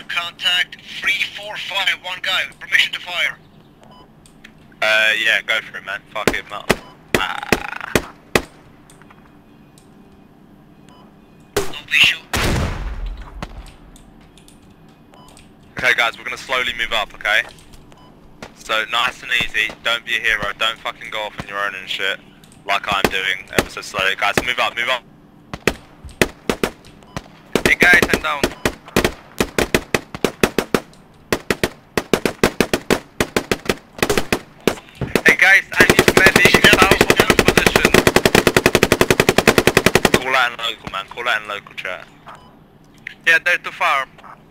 contact 345, one guy, permission to fire. Yeah, go for it, man. Fuck him up. No visual. Okay guys, we're gonna slowly move up, okay? So, nice and easy, don't be a hero, don't fucking go off on your own and shit, like I'm doing, ever so slowly. Guys, move up, move up. Hey guys, I'm down. Hey guys, I need landing south of your position. Call out in local, man, call out in local chat. Yeah, they're too far.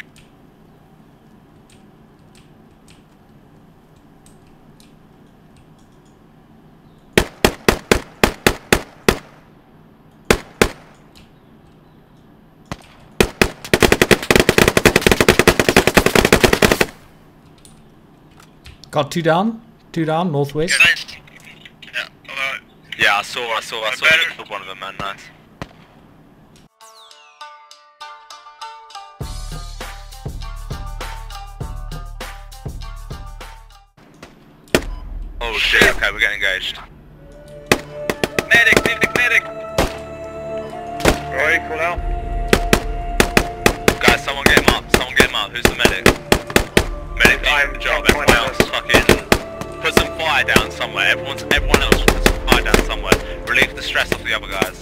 Got two down, northwest. Yeah, nice. Yeah, alright. Yeah, I saw you killed one of them, man, nice. Oh shit, okay, we're getting engaged. Medic, medic! Roy, call out. Guys, someone get him up, who's the medic? Medic, I'm good job, trying to everyone else fucking put some fire down somewhere, everyone else put some fire down somewhere, relieve the stress off the other guys.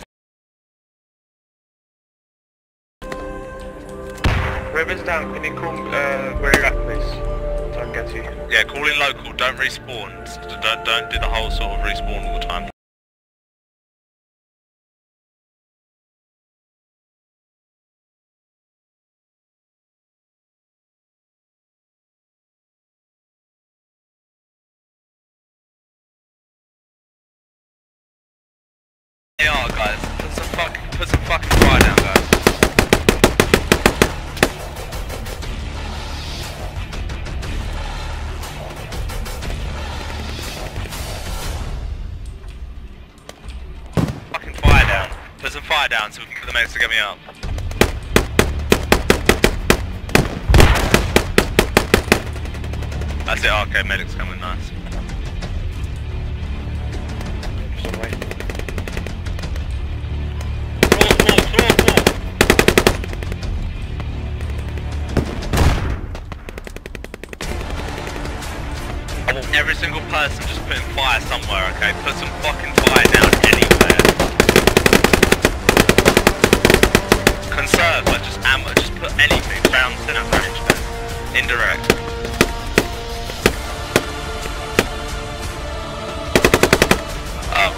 Whoever's down, can you call where you're at, please? So I can get to you. Yeah, call in local, don't respawn, don't do the whole sort of respawn all the time. Yeah, guys, put some fucking fire down, guys. Fucking fire down. Put some fire down so we can get the medics to get me up. That's it, okay, medics coming, nice. I want every single person just putting fire somewhere, okay? Put some fucking fire down anywhere. Conserve, like just ammo, just put anything. Round, center, range, indirect. Oh.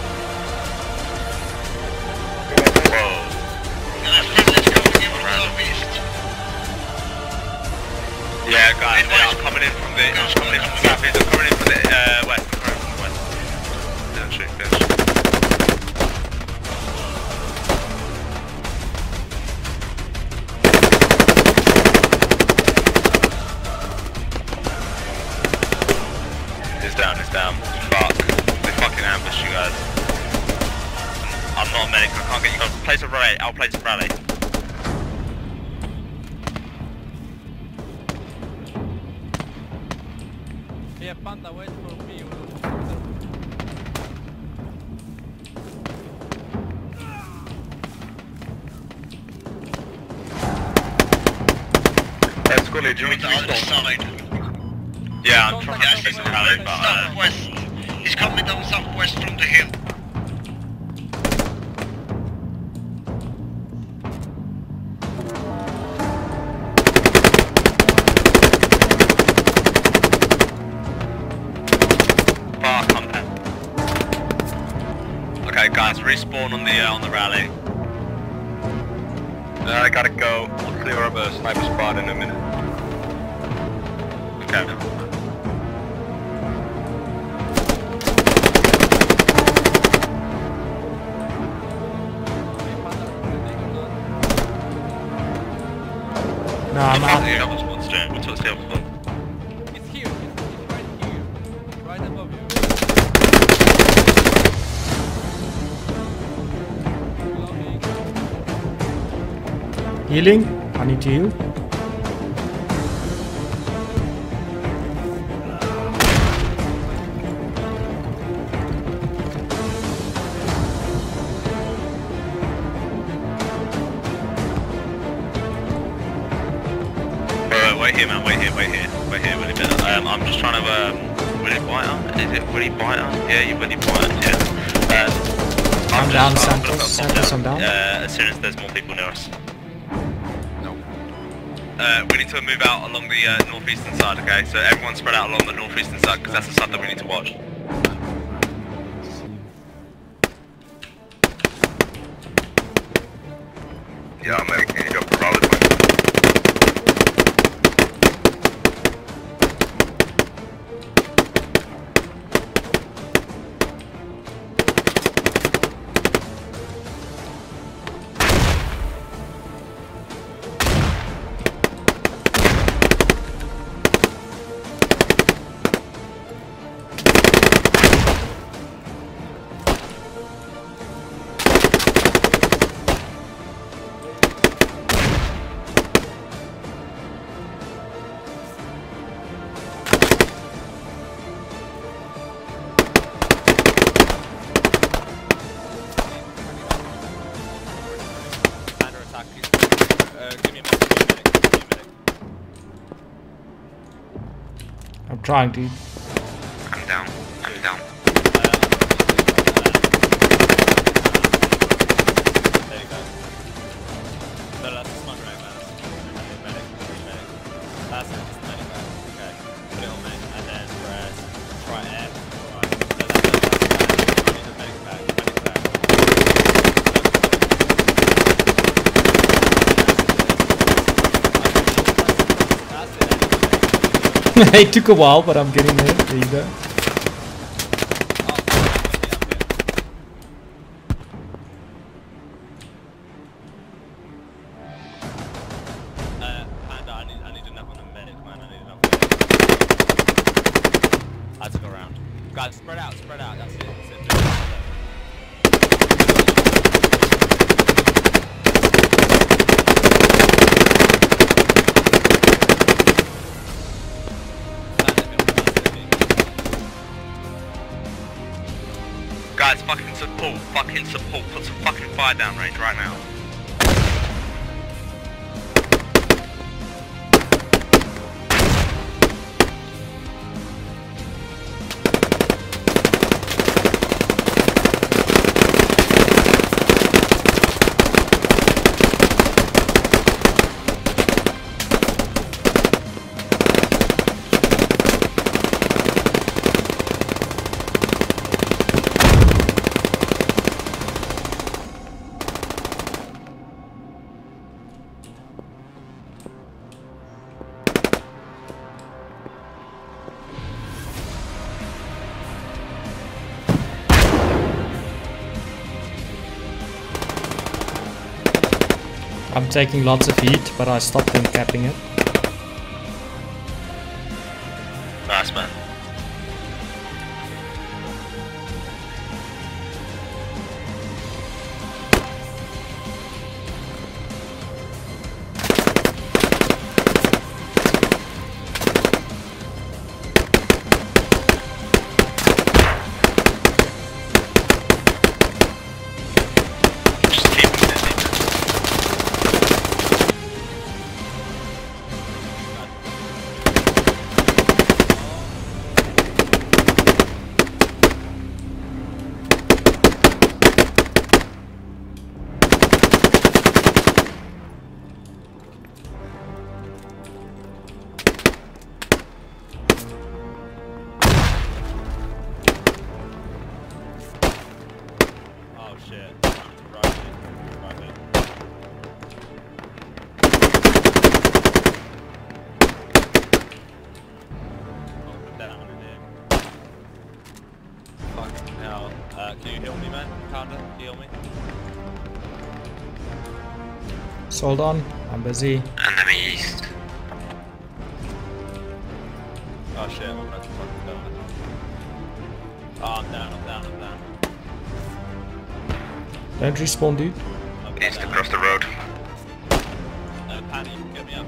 Whoa. Yeah, guys, they are coming in from the south, they're coming in from the west, Don't shoot, don't shoot. He's down. Fuck. They fucking ambushed you guys. I'm not a medic, I can't get you guys. Place a rally, I'll place a rally. Yeah, Panda, wait for me. Let's go, Jimmy. On the other side. Yeah, I'm trying to place a rally, but southwest. He's coming down southwest from the hill. Okay, guys, respawn on the rally. I gotta go. I'll clear up a sniper spot in a minute. Okay. No, I'm out. The other squad's doing. What's the other squad? It's here, it's right here. Right above you. Healing. I need to heal. wait here, man. Wait here, Willie Bitter. I'm just trying to, Willie Biter? Is it Willie Biter? Yeah, you Willie Biter, yeah. I'm down, Santos. Santos, I'm down. As soon as there's more people near us. No. We need to move out along the northeastern side, okay? So everyone spread out along the northeastern side, because that's the side that we need to watch. Yeah, I'm making you go for solid, man. I'm trying to. I'm down. I'm down. There you go. No, that's a smart right, man. Medic. That's it, just medic back. Okay. Put it on me. And then press right air. Right. So that's it. I need the medic back. That's it. It took a while, but I'm getting there. There you go. Panda, I need enough on the medic, man. I need enough. I have to go around. Guys, spread out. That's it. Guys, fucking support. Put some fucking fire down range right now. I'm taking lots of heat, but I stopped them capping it. Nice, man. Shit. Right. Down in here. Fucking hell. Can you heal me, man? Panda, heal me. Hold on, I'm busy. Enemy east. Oh shit, I'm about to fucking go. Oh, I'm down. Don't respawn, dude. East across the road. Panda, you can get me up.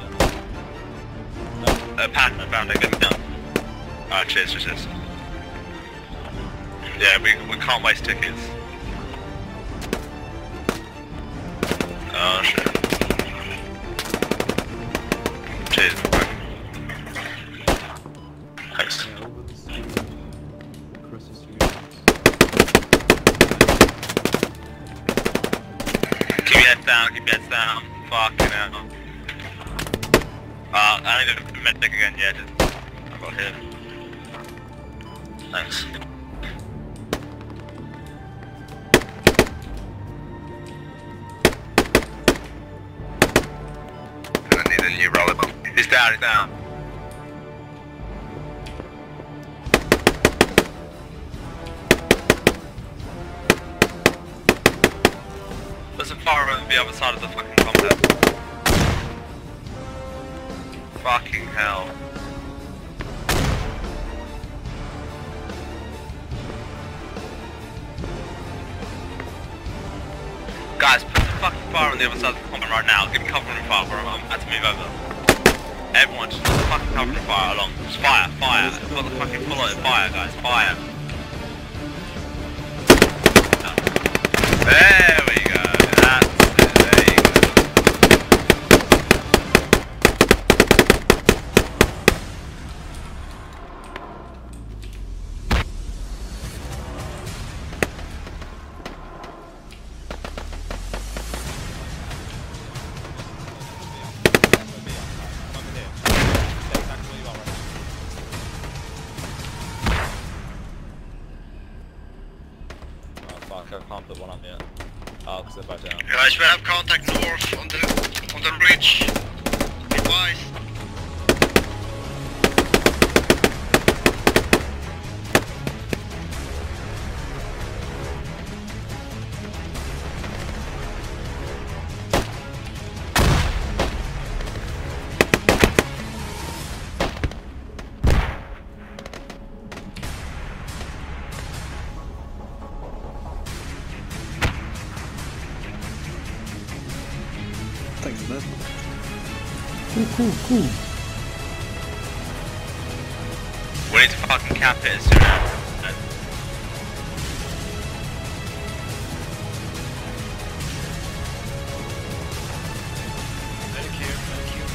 Panda, get me down. Ah, cheers. Yeah, we can't waste tickets. Oh shit. Cheers. down. Fucking hell. I need a medic again, yeah. I got hit. Thanks. I need a new rally bomb. He's down, he's down. There's a fire on the other side of the fucking combat. Fucking hell. Guys, put the fucking fire on the other side of the combat right now. Give me cover and fire, I'm about to move over. Everyone, just put the fucking cover and fire along. Just fire, fire. Got the fucking full on fire, guys, fire. There we go. That's it. There you go. Fuck, I can't put one up yet. Oh, because they're both down. Guys, we have contact north on the ridge. Advise. Cool. We need to fucking cap it as soon as. Thank you, thank you.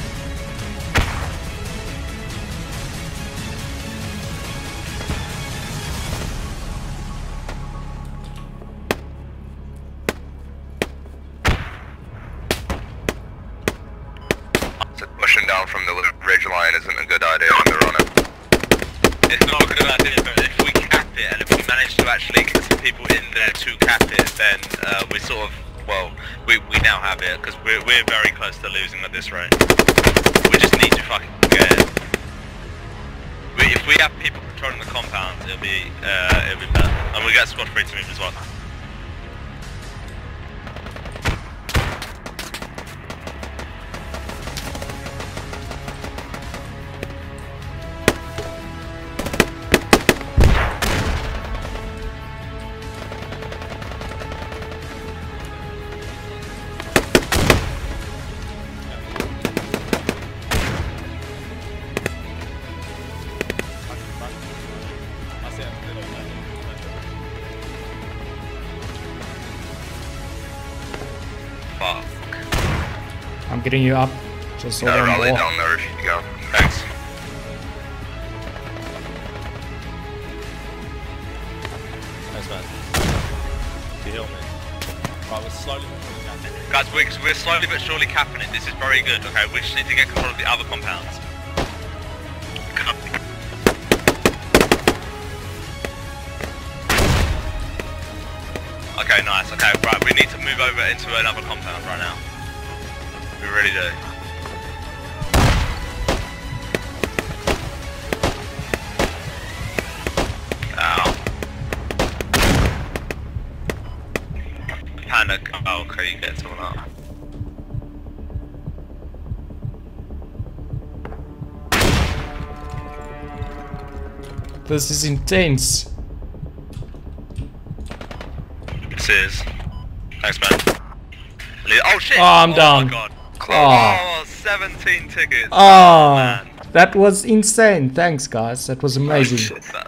So pushing down from the ridge line isn't a good idea when they're on it. It's not a good idea, but if we cap it, and if we manage to actually get some people in there to cap it, then we sort of, well, we now have it, because we're very close to losing at this rate. We just need to fucking get it. If we have people controlling the compound, it'll be better. And we get squad 3 to move as well. I see it. Fuck. I'm getting you up. Just hold Got a on. rally More. down there if you go. Thanks. Thanks, man. You heal me. Right, we're slowly moving down. Guys, we're slowly but surely capping it. This is very good, okay? We just need to get control of the other compounds. Okay, nice. Okay, right, we need to move over into another compound right now. We really do. Ow. Panic. Oh, okay, you get someone up. This is intense. This is. Thanks, man. Oh shit! Oh, I'm down. Oh my god. Oh. Oh, 17 tickets. Oh, man. that was insane. Thanks, guys. That was amazing. That